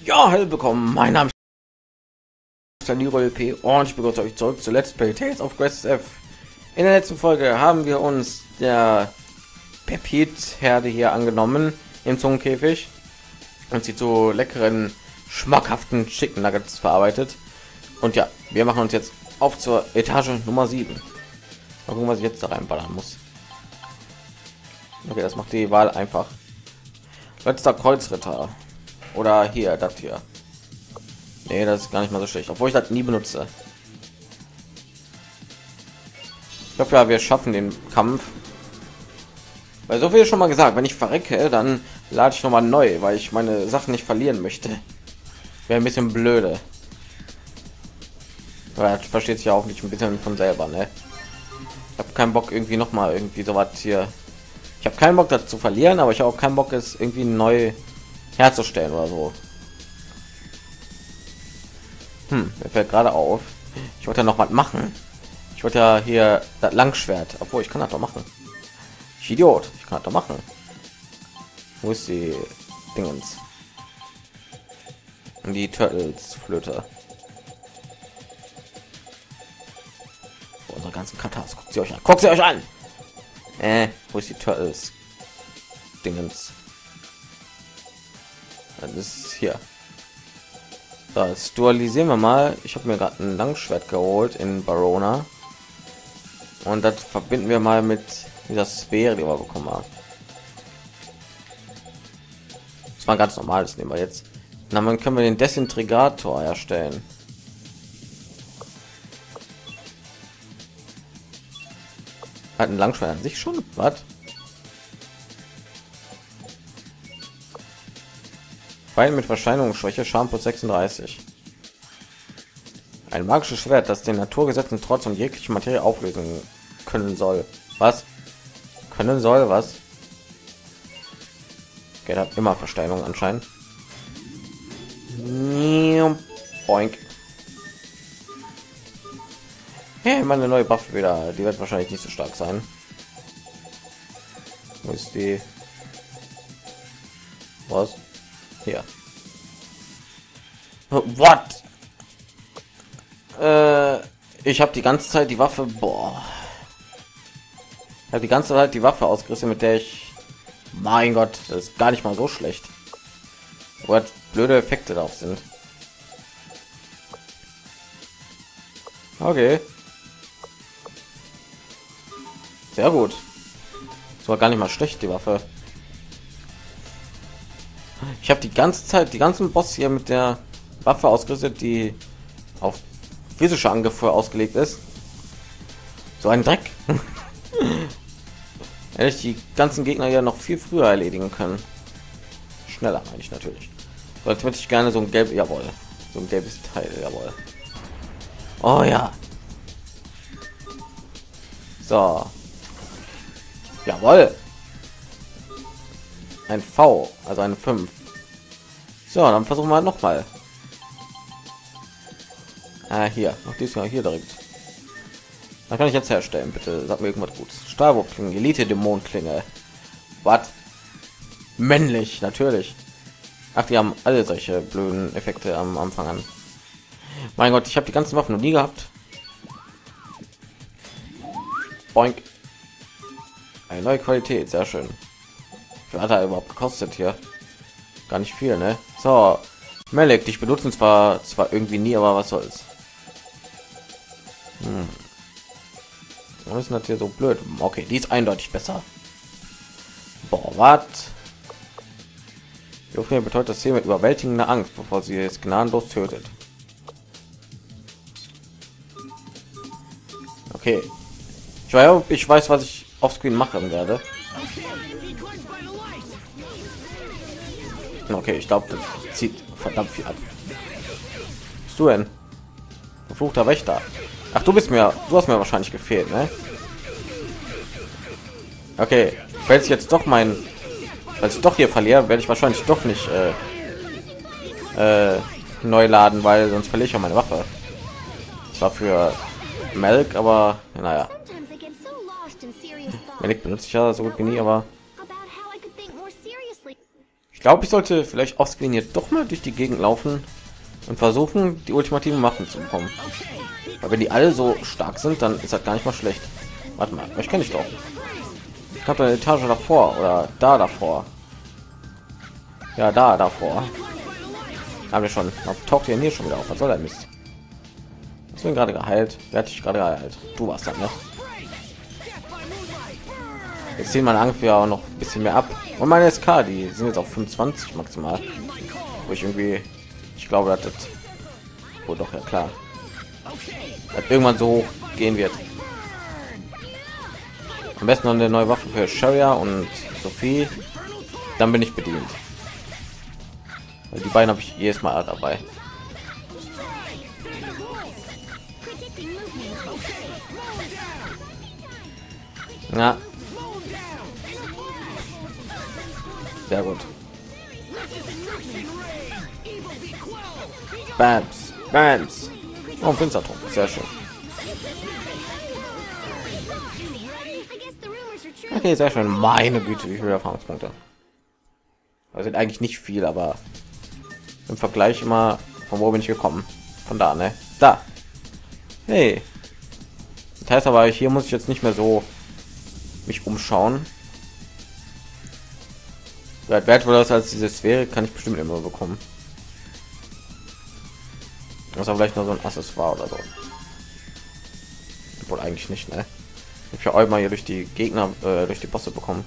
Ja, hallo willkommen. Mein Name ist Daniro LP und ich begrüße euch zurück zu Let's Play Tales of Graces F. In der letzten Folge haben wir uns der Pepit-Herde hier angenommen im Zungenkäfig und sie zu leckeren, schmackhaften Chicken Nuggets verarbeitet. Und ja, wir machen uns jetzt auf zur Etage Nummer 7. Mal gucken, was ich jetzt da reinballern muss. Okay, das macht die Wahl einfach. Letzter Kreuzritter. Oder hier, das hier. Nee, das ist gar nicht mal so schlecht, obwohl ich das nie benutze. Ich hoffe ja, wir schaffen den Kampf. Weil so viel schon mal gesagt, wenn ich verrecke, dann lade ich noch mal neu, weil ich meine Sachen nicht verlieren möchte. Wäre ein bisschen blöde. Aber das versteht sich ja auch nicht ein bisschen von selber, ne? Ich habe keinen Bock irgendwie noch mal irgendwie so was hier. Ich habe keinen Bock das zu verlieren, aber ich habe auch keinen Bock es irgendwie neu herzustellen oder so. Mir fällt gerade auf, ich wollte ja noch was machen. Ich wollte ja hier das Langschwert, obwohl ich kann das doch machen. Ich Idiot, ich kann das doch machen. Wo ist die Dingens? Und die Turtles Flöte. Unsere ganzen Katas. Guckt sie euch an. Guckt sie euch an. Wo ist die Turtles Dingens? Das ist hier. So, jetzt dualisieren wir mal. Ich habe mir gerade ein Langschwert geholt in Barona. Und das verbinden wir mal mit dieser Sphäre, die wir bekommen haben. Das war ganz normal, das nehmen wir jetzt. Dann können wir den Desintegrator erstellen. Hat ein Langschwert an sich schon? Was? Feind mit Verscheinungsschwäche, Schaden plus 36. Ein magisches Schwert, das den Naturgesetzen trotz und jegliche Materie auflösen können soll. Was? Können soll, was? Okay, hat immer Versteinung anscheinend. Boink. Hey, meine neue Waffe wieder. Die wird wahrscheinlich nicht so stark sein. Wo ist die? Was? Hier. What? Ich habe die ganze Zeit die Waffe. Boah. Ich habe die ganze Zeit die Waffe ausgerüstet, mit der ich. Mein Gott, das ist gar nicht mal so schlecht. Wo blöde Effekte drauf sind. Okay. Sehr gut. Das war gar nicht mal schlecht, die Waffe. Ich habe die ganze Zeit, die ganzen Boss hier mit der Waffe ausgerüstet, die auf physische Angriffe ausgelegt ist. So ein Dreck. Hätte ich die ganzen Gegner ja noch viel früher erledigen können. Schneller, meine ich natürlich. So, jetzt würde ich gerne so ein gelb, jawohl, so ein gelbes Teil, jawohl. Oh ja. So. Jawohl. Ein V, also eine 5. So, dann versuchen wir noch mal. Hier, noch diesmal hier direkt. Da kann ich jetzt herstellen, bitte. Sag mir irgendwas Gutes. Stahlwurfklinge, Elite Dämonenklinge. Was? Männlich, natürlich. Ach, die haben alle solche blöden Effekte am Anfang an. Mein Gott, ich habe die ganzen Waffen noch nie gehabt. Boink. Eine neue Qualität, sehr schön. Wie hat er überhaupt gekostet hier? Gar nicht viel, ne? So, Melek, dich benutzen zwar irgendwie nie, aber was soll's. Was ist das hier so blöd? Okay, die ist eindeutig besser. Boah, was? Jophia beteuert das hier mit überwältigender Angst, bevor sie es gnadenlos tötet. Okay. Ich weiß, was ich auf Screen machen werde. Okay, ich glaube, das zieht verdammt viel ab. Was bist du denn? Verfluchter Wächter. Ach, du hast mir wahrscheinlich gefehlt, ne? Okay, wenn ich jetzt doch als ich doch hier verliere, werde ich wahrscheinlich doch nicht neu laden, weil sonst verliere ich ja meine Waffe. Zwar für Melk, aber naja. Melk benutze ich ja so gut wie nie, aber glaube, ich sollte vielleicht ausgewählt doch mal durch die Gegend laufen und versuchen, die ultimativen Waffen zu bekommen. Aber wenn die alle so stark sind, dann ist das gar nicht mal schlecht. Warte mal, ich kenne ich doch. Ich habe eine Etage davor oder da davor. Ja, da davor. Haben wir schon. Taucht hier schon wieder auf. Was soll der Mist? Ich bin gerade geheilt. Wer hat dich gerade geheilt? Du warst dann, ne? Jetzt ziehen meine Angst ja auch noch ein bisschen mehr ab. Und meine SK, die sind jetzt auf 25 maximal. Wo ich irgendwie, ich glaube, dass das wohl doch ja klar, dass irgendwann so hoch gehen wird. Am besten noch eine neue Waffe für Sharia und Sophie. Dann bin ich bedient. Weil die beiden habe ich jedes Mal dabei. Ja. Sehr gut. Bams. Bams. Oh, ein Finsterton. Sehr schön. Okay, sehr schön. Meine Güte, wie viele Erfahrungspunkte. Das sind eigentlich nicht viel, aber im Vergleich immer, von wo bin ich gekommen? Von da, ne? Da. Hey. Das heißt aber, hier muss ich jetzt nicht mehr so mich umschauen. Wertvoll das als diese Sphäre kann ich bestimmt immer bekommen. Das ist vielleicht nur so ein Accessoire oder so. Wohl eigentlich nicht, ne? Ich habe ja auch mal hier durch die Gegner, durch die Bosse bekommen.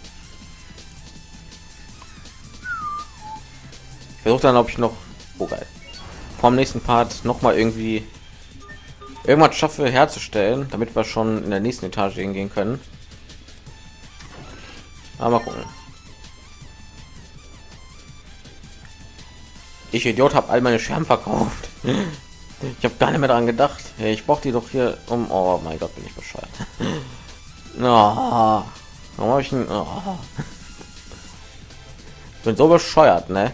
Ich versuche dann, ob ich noch geil vom nächsten Part noch mal irgendwie irgendwas schaffe herzustellen, damit wir schon in der nächsten Etage hingehen können. Aber mal gucken. Ich Idiot, habe all meine Scherben verkauft. Ich habe gar nicht mehr daran gedacht. Hey, ich brauche die doch hier um. Oh mein Gott, bin ich bescheuert. Oh, warum habe ich ein? Oh. Bin so bescheuert, ne?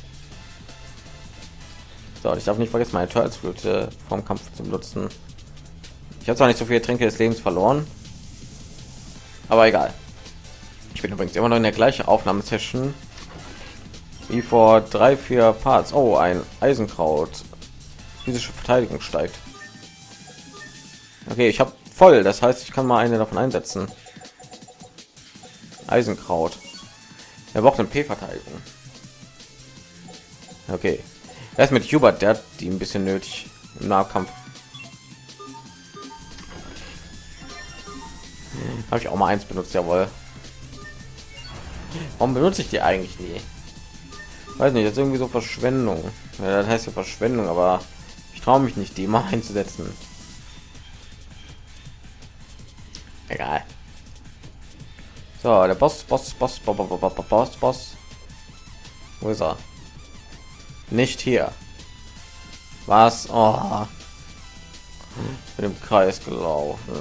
So, ich darf nicht vergessen, meine Teufelsflöte vom Kampf zu benutzen. Ich habe zwar nicht so viele Tränke des Lebens verloren, aber egal. Ich bin übrigens immer noch in der gleichen Aufnahmesession wie vor 3-4 Parts. Oh, ein Eisenkraut. Physische Verteidigung steigt. Okay, ich habe voll. Das heißt, ich kann mal eine davon einsetzen. Eisenkraut. Er braucht eine P-Verteidigung. Okay. Erst mit Hubert, der hat die ein bisschen nötig im Nahkampf. Habe ich auch mal eins benutzt, jawohl. Warum benutze ich die eigentlich nie? Weiß nicht, jetzt irgendwie so Verschwendung. Ja, das heißt ja Verschwendung, aber ich traue mich nicht, die mal einzusetzen. Egal. So, der Boss. Wo ist er? Nicht hier. Was? Oh. Mit dem Kreis gelaufen.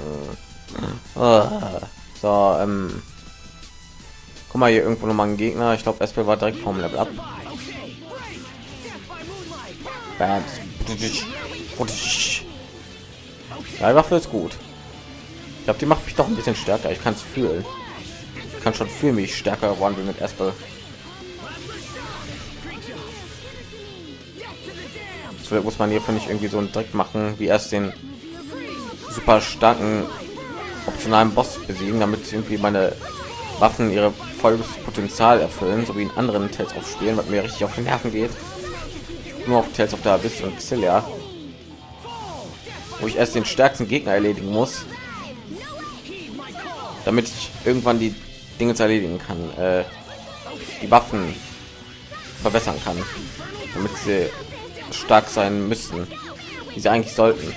So, guck mal, hier irgendwo noch mal ein Gegner. Ich glaube, SP war direkt vom Level ab. Bams. Ja, die Waffe ist gut. Ich glaube, die macht mich doch ein bisschen stärker. Ich kann es fühlen. Ich kann schon fühlen, wie ich stärker geworden bin mit SP. So muss man hier, finde ich, irgendwie so einen Trick machen, wie erst den super starken optionalen Boss besiegen, damit irgendwie meine Waffen ihre volles Potenzial erfüllen, so wie in anderen Tales of Spielen, was mir richtig auf den Nerven geht. Nur auf Tales of the Abyss und Xillia, wo ich erst den stärksten Gegner erledigen muss, damit ich irgendwann die Dinge erledigen kann, die Waffen verbessern kann, damit sie stark sein müssten, wie sie eigentlich sollten.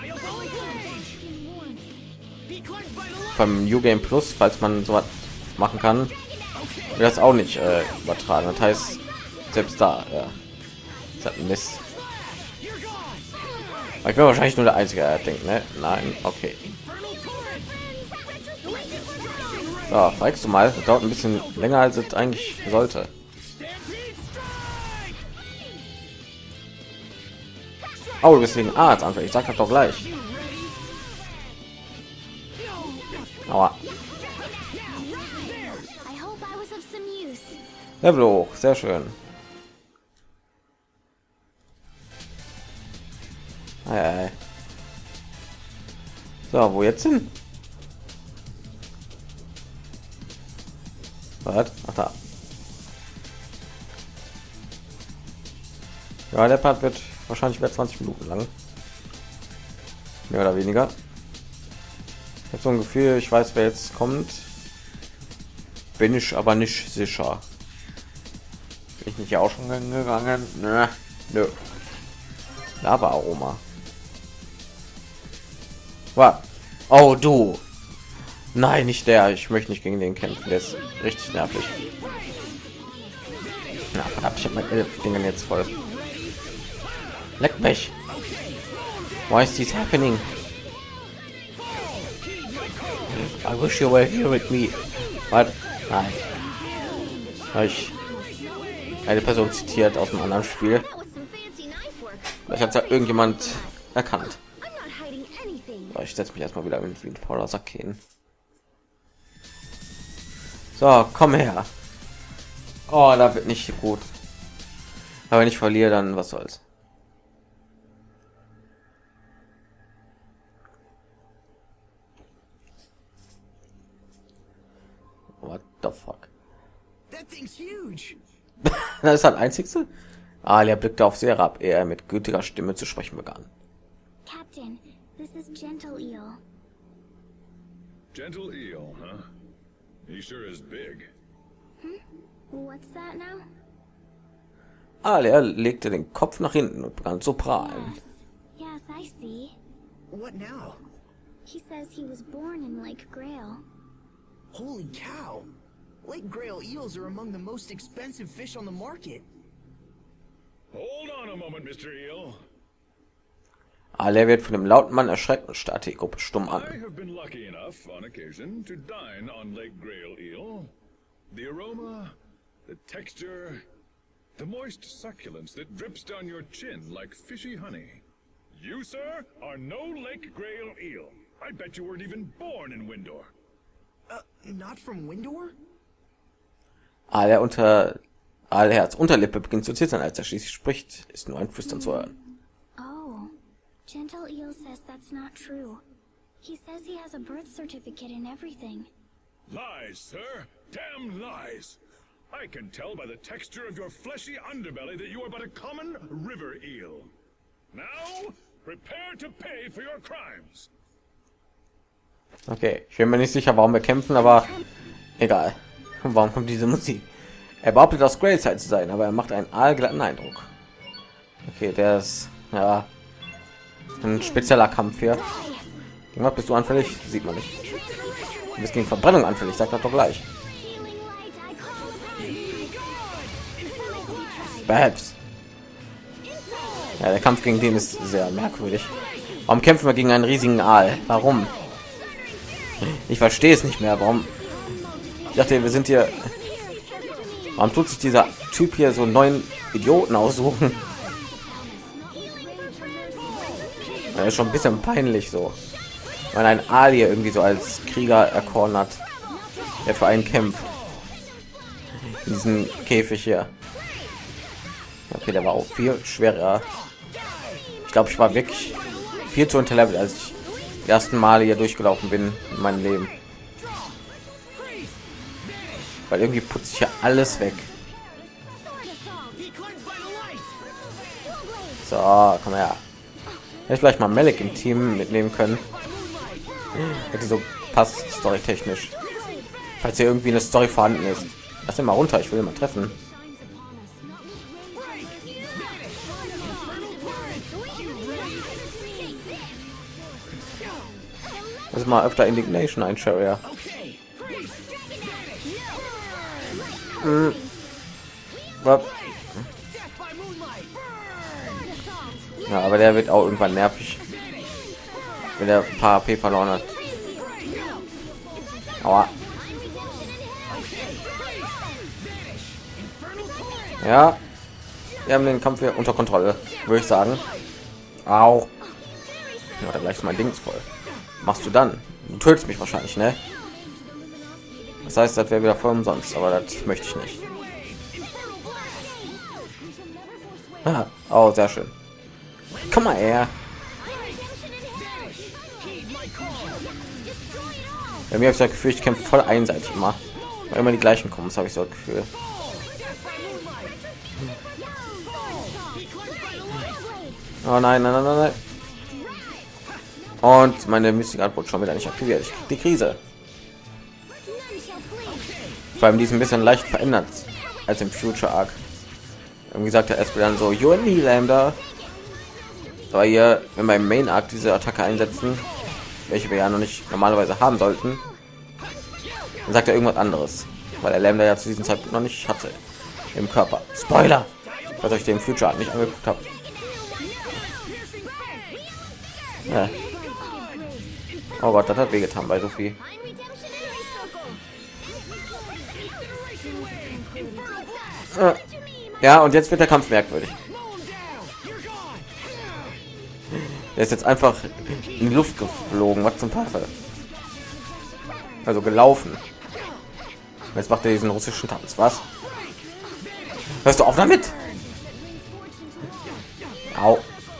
Beim New Game Plus, falls man so was machen kann, wird das auch nicht übertragen. Das heißt, selbst da, ja, ist halt ein Mist. Aber ich bin wahrscheinlich nur der Einzige, der denkt, ne? Nein, okay. So, fragst du mal, das dauert ein bisschen länger, als es eigentlich sollte. Oh, du bist wegen Arzt einfach. Ich sag das doch gleich. Aua. Level hoch, sehr schön. Ei. So, wo jetzt hin? Was? Ach da. Ja, der Part wird wahrscheinlich wieder 20 Minuten lang. Mehr oder weniger. Ich habe so ein Gefühl, ich weiß, wer jetzt kommt. Bin ich aber nicht sicher. Bin ich nicht auch schon gegangen? Nö. Lava-Aroma. Was? Oh, du. Nein, nicht der. Ich möchte nicht gegen den kämpfen. Der ist richtig nervig. Na, verdammt, ich habe mein 11 Dingen jetzt voll. Leck mich. Why is this happening? I wish you were here with me. What? Nein. Ich eine Person zitiert aus einem anderen Spiel. Vielleicht hat ja irgendjemand erkannt. Ich setze mich erstmal wieder wie ein fauler Sack hin. So, komm her. Oh, da wird nicht gut. Aber wenn ich verliere, dann was soll's. What the fuck? That thing's huge. Das ist halt einzigste. Alia blickte auf sie herab, ehe er mit gütiger Stimme zu sprechen begann. Captain, this is Gentle Eel. Gentle Eel, huh? He sure is big. What's that now? Alia legte den Kopf nach hinten und begann zu prahlen. Yes, I see. What now? He says he was born in Lake Grail. Holy cow! Lake Grail eels are among the most expensive fish on the market. Hold on a moment, Mr. Eel. Alia wird von dem lauten Mann erschreckt und starrte die Gruppe stumm I an. have been lucky enough on occasion to dine on Lake Grail eel. The aroma, the texture, the moist succulence that drips down your chin like fishy honey. You, sir, are no Lake Grail eel. I bet you weren't even born in Windor. Not from Windor? Alias Unterlippe beginnt zu zittern, als er schließlich spricht, ist nur ein Flüstern zu hören. Oh, Gentle Eel says that's not true. He says he has a birth certificate and everything. Lies, sir. Damn lies. I can tell by the texture of your fleshy underbelly that you are but a common river eel. Now, prepare to pay for your crimes. Okay, ich bin mir nicht sicher, warum wir kämpfen, aber egal. Warum kommt diese Musik? Er behauptet, aus Grayside zu sein, aber er macht einen aalglatten Eindruck. Okay, der ist ja ein spezieller Kampf hier. Gegen was bist du anfällig? Sieht man nicht. Du bist gegen Verbrennung anfällig, sag das doch gleich. Babs. Ja, der Kampf gegen den ist sehr merkwürdig. Warum kämpfen wir gegen einen riesigen Aal? Warum? Ich verstehe es nicht mehr. Warum? Ich dachte, wir sind hier. Warum tut sich dieser Typ hier so einen neuen Idioten aussuchen? Das ist schon ein bisschen peinlich so. Weil ein Aal hier irgendwie so als Krieger erkoren hat, der für einen kämpft. In diesem Käfig hier. Okay, der war auch viel schwerer. Ich glaube, ich war wirklich viel zu unterlevelt, als ich die ersten Male hier durchgelaufen bin in meinem Leben. Weil irgendwie putzt ich ja alles weg. So, komm her. Hätte ich vielleicht mal Melik im Team mitnehmen können. Hätte so passt storytechnisch. Falls hier irgendwie eine Story vorhanden ist. Lass ihn mal runter, ich will ihn mal treffen. Das ist mal öfter Indignation ein Chariot. Ja, aber der wird auch irgendwann nervig, wenn er ein paar AP verloren hat. Aua. Ja, wir haben den Kampf hier unter Kontrolle, würde ich sagen. Au. Ja, dann gleich mein Ding ist voll. Machst du dann? Du tötest mich wahrscheinlich, ne? Das heißt, das wäre wieder voll umsonst, aber das möchte ich nicht. Ah, oh, sehr schön. Komm mal her. Bei mir habe ich das Gefühl, ich kämpfe voll einseitig immer. Weil immer die gleichen kommen, das habe ich so das Gefühl. Oh nein, nein, nein, nein, nein. Und meine Mystic Art wurde schon wieder nicht aktiviert. Ich krieg die Krise. Vor allem die ist ein bisschen leicht verändert als im Future Arc. Irgendwie sagt der Espel dann so, you're me, Lambda. Aber hier, wenn wir im Main Arc diese Attacke einsetzen, welche wir ja noch nicht normalerweise haben sollten, dann sagt er irgendwas anderes, weil der Lambda ja zu diesem Zeitpunkt noch nicht hatte im Körper. Spoiler, was euch den Future Arc nicht angeguckt habt. Ja. Oh Gott, das hat wehgetan bei Sophie. Ja, und jetzt wird der Kampf merkwürdig. Er ist jetzt einfach in die Luft geflogen. Was zum Teufel? Also gelaufen. Jetzt macht er diesen russischen Tanz. Was? Hörst du auf damit? Au.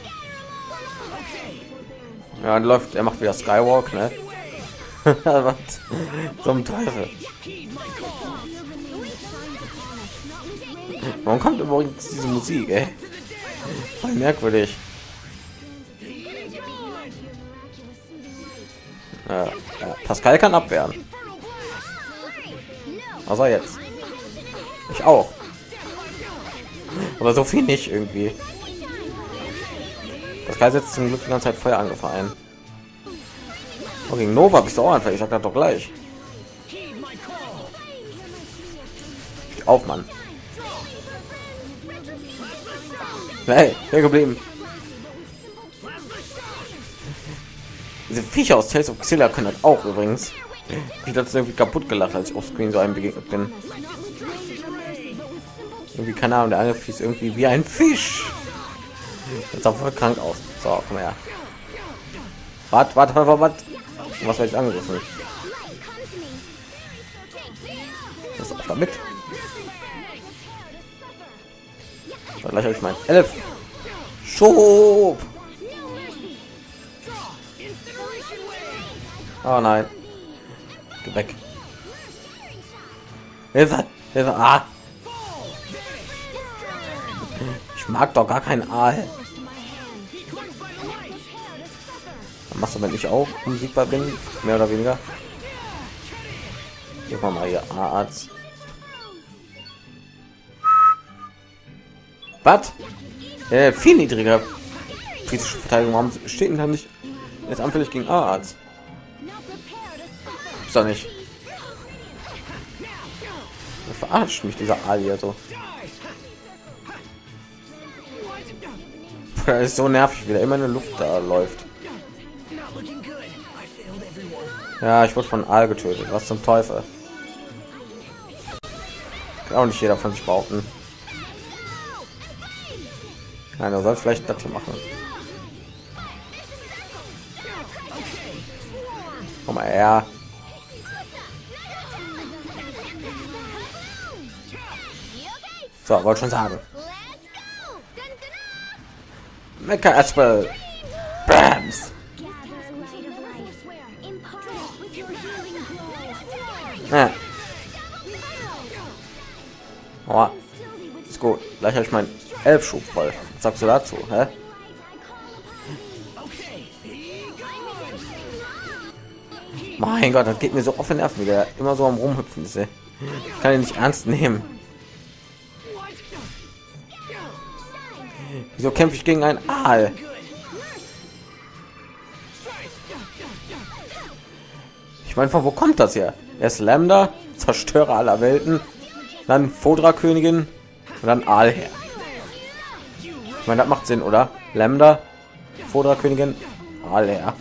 Ja, und läuft. Er macht wieder Skywalk, ne? Was zum Teufel? Warum kommt übrigens diese Musik, ey? Voll merkwürdig. Ja, Pascal kann abwehren. Also jetzt. Ich auch. Aber so viel nicht irgendwie. Pascal setzt zum Glück die ganze Zeit Feuer angefallen. Oh, gegen Nova bist du auch einfach. Ich sag das doch gleich. Auf, Mann. Hey, hier geblieben. Diese Viecher aus Tales of Xilla können das auch übrigens. Ich habe irgendwie kaputt gelacht, als ich auf Screen so einem begegnet bin. Irgendwie, keine Ahnung, der andere Fies irgendwie wie ein Fisch. Jetzt auch voll krank aus. So, komm her. Was? Was werde ich angegriffen? Das ist auch damit. Gleich habe ich mein 11. Schub. Oh nein. Geh weg. Hilfe. Hilfe. Ah. Ich mag doch gar keinen Aal. Dann machst du, wenn ich auch unsiegbar bin, mehr oder weniger. Gehen wir mal hier Arzt. Was? Viel niedriger physische Verteidigung. Warum steht denn da nicht jetzt anfällig gegen Arzt? Ist doch nicht. Verarscht mich dieser Ali hier so. Das ist so nervig, wie der immer in der Luft da läuft. Ja, ich wurde von Aal getötet. Was zum Teufel? Kann auch nicht jeder von sich behaupten. Nein, du sollst vielleicht das hier machen. Komm mal her. So, wollte schon sagen. Mecha Aspel. Bams. Ja. Oh, ist gut. Gleich habe ich mein 11 Schub voll. Was sagst du dazu? Hä? Mein Gott, das geht mir so auf den Nerven, wie der immer so am Rumhüpfen ist. Ey. Ich kann ihn nicht ernst nehmen. Wieso kämpfe ich gegen einen Aal? Ich meine, von wo kommt das hier? Erst Lambda, Zerstörer aller Welten, dann Fodra Königin und dann Aal her. Ich meine, das macht Sinn, oder? Lambda, Fodra Königin, Aal her.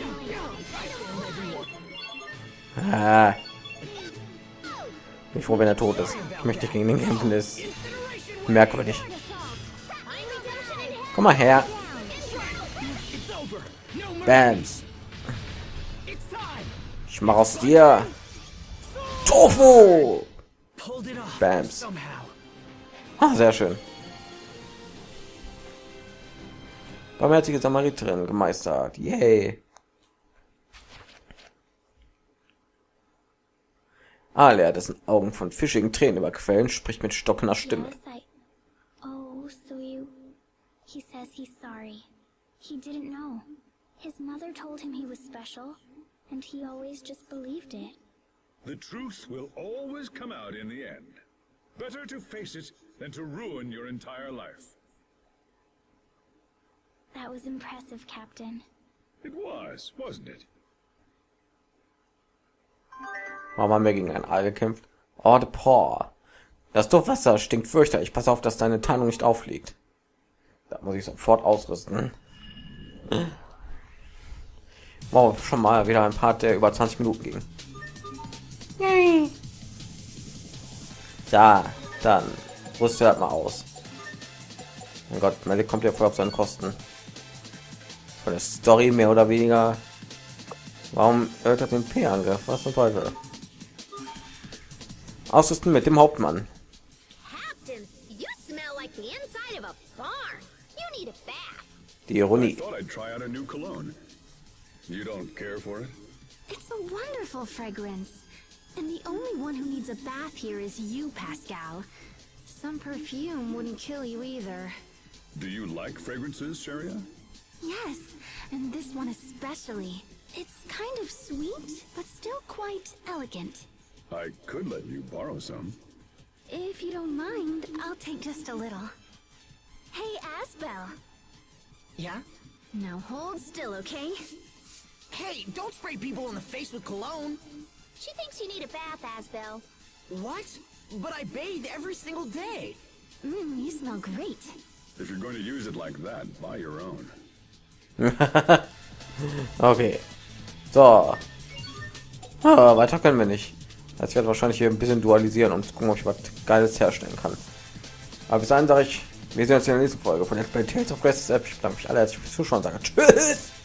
Ah. Ich froh, wenn er tot ist. Ich möchte gegen den kämpfen, ist merkwürdig. Komm mal her. Bams. Ich mache aus dir Tofu. Bams. Ah, sehr schön. Barmherzige Samariterin gemeistert. Yay. Alia, dessen Augen von fischigen Tränen überquellen, spricht mit stockender Stimme. Yes, Oh, so you... He says he's sorry. He didn't know. His mother told him he was special, and he always just believed it. The truth will always come out in the end. Better to face it than to ruin your entire life. That was impressive, Captain. It was, wasn't it? Warum haben wir gegen ein Aal gekämpft? Oh, de Paw. Das Wasser stinkt fürchterlich. Pass auf, dass deine Tarnung nicht aufliegt. Da muss ich sofort ausrüsten. Wow, schon mal wieder ein Part, der über 20 Minuten ging. Ja, dann rüste halt mal aus. Mein Gott, Melik kommt ja voll auf seine Kosten. Von der Story mehr oder weniger. Warum hört er den P-Angriff? Was zum Teufel? Ausrüsten mit dem Hauptmann. Captain, you smell like the inside of a barn. You need a bath. Die I Ironie. thought I'd try out a new cologne. You don't care for it? It's a wonderful fragrance. And the only one who needs a bath here is you, Pascal. Some perfume wouldn't kill you either. Do you like fragrances, Sharia? Yes, and this one especially. It's kind of sweet, but still quite elegant. I could let you borrow some. If you don't mind, I'll take just a little. Hey, Asbel. Yeah? Now hold still, okay? Hey, don't spray people in the face with cologne. She thinks you need a bath, Asbel. What? But I bathe every single day. You smell great. If you're going to use it like that, buy your own. Okay. So. Ah, weiter können wir nicht. Jetzt wird wahrscheinlich hier ein bisschen dualisieren und gucken, ob ich was Geiles herstellen kann. Aber bis dahin sage ich, wir sehen uns in der nächsten Folge von Let's Play Tales of Graces App. Ich bedanke mich alle herzlich fürs Zuschauen und sage tschüss.